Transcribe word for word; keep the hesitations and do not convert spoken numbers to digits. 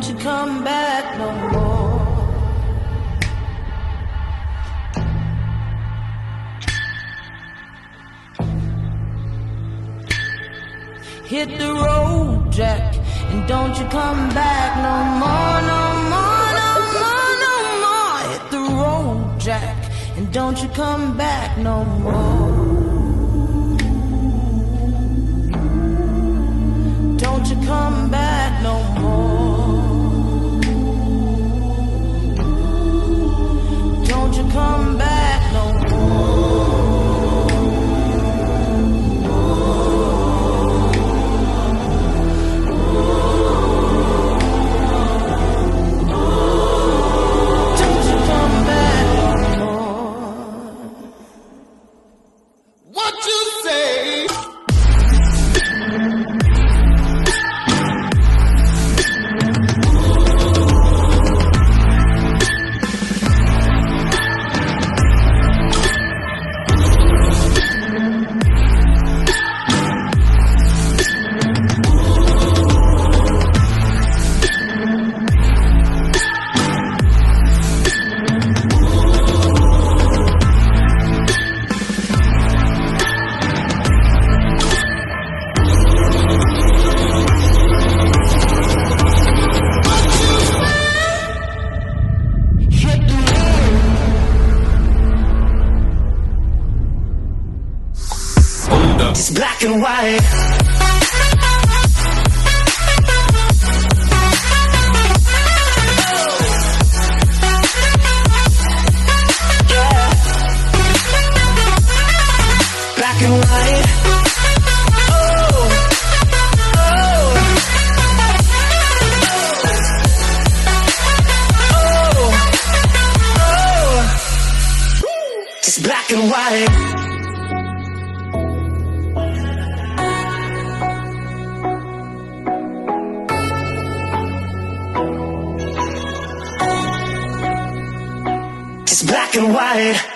don't you come back no more. Hit the road, Jack, and don't you come back no more, no more, no more, no more. Hit the road, Jack, and don't you come back no more. Don't you come back no more. Don't you come back no more. It's black and white. Yeah. Black and white. Oh, oh, oh, oh. Just black and white. Black and white.